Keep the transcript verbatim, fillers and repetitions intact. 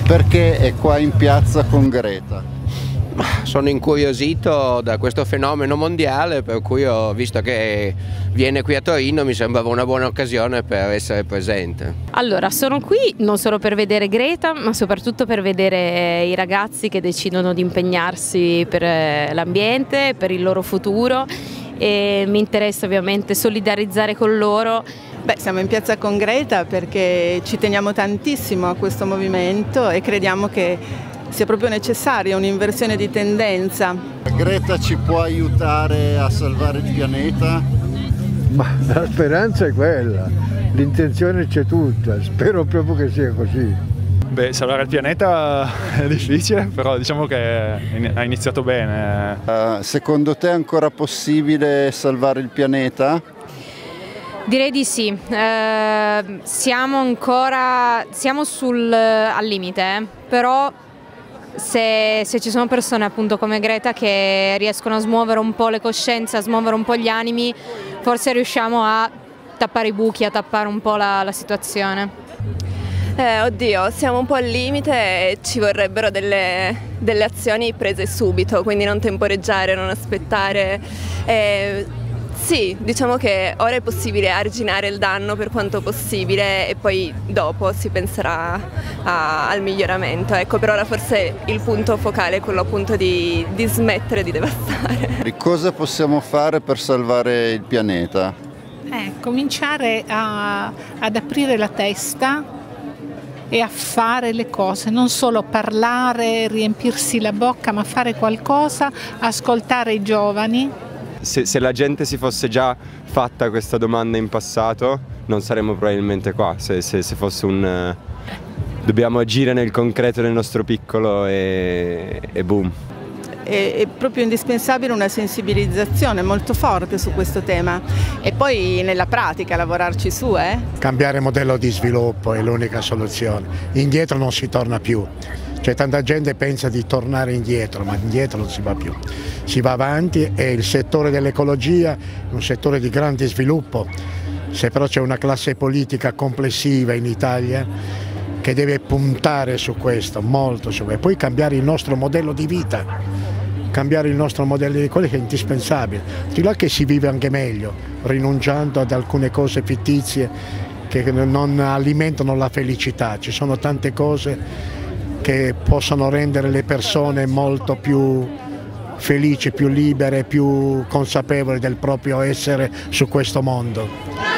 Perché è qua in piazza con Greta? Sono incuriosito da questo fenomeno mondiale, per cui ho visto che viene qui a Torino, mi sembrava una buona occasione per essere presente. Allora, sono qui non solo per vedere Greta, ma soprattutto per vedere i ragazzi che decidono di impegnarsi per l'ambiente, per il loro futuro, e mi interessa ovviamente solidarizzare con loro. Beh, siamo in piazza con Greta perché ci teniamo tantissimo a questo movimento e crediamo che sia proprio necessaria un'inversione di tendenza. Greta ci può aiutare a salvare il pianeta? Ma la speranza è quella, l'intenzione c'è tutta, spero proprio che sia così. Beh, salvare il pianeta è difficile, però diciamo che ha iniziato bene. Uh, secondo te è ancora possibile salvare il pianeta? Direi di sì, eh, siamo ancora siamo sul, al limite, eh, però Se, se ci sono persone appunto come Greta che riescono a smuovere un po' le coscienze, a smuovere un po' gli animi, forse riusciamo a tappare i buchi, a tappare un po' la, la situazione. Eh, oddio, siamo un po' al limite e ci vorrebbero delle, delle azioni prese subito, quindi non temporeggiare, non aspettare. Eh, Sì, diciamo che ora è possibile arginare il danno per quanto possibile e poi dopo si penserà a, al miglioramento. Ecco, per ora forse il punto focale è quello appunto di, di smettere di devastare. Cosa possiamo fare per salvare il pianeta? Eh, cominciare a, ad aprire la testa e a fare le cose, non solo parlare, riempirsi la bocca, ma fare qualcosa, ascoltare i giovani. Se, se la gente si fosse già fatta questa domanda in passato non saremmo probabilmente qua, se, se, se fosse un... Eh, dobbiamo agire nel concreto nel nostro piccolo e, e boom. È, è proprio indispensabile una sensibilizzazione molto forte su questo tema e poi nella pratica lavorarci su. Eh? Cambiare modello di sviluppo è l'unica soluzione, indietro non si torna più. Cioè, tanta gente pensa di tornare indietro, ma indietro non si va più, si va avanti e il settore dell'ecologia è un settore di grande sviluppo, se però c'è una classe politica complessiva in Italia che deve puntare su questo, molto su questo, poi cambiare il nostro modello di vita, cambiare il nostro modello di quello che è indispensabile, di là che si vive anche meglio, rinunciando ad alcune cose fittizie che non alimentano la felicità, ci sono tante cose che possono rendere le persone molto più felici, più libere, più consapevoli del proprio essere su questo mondo.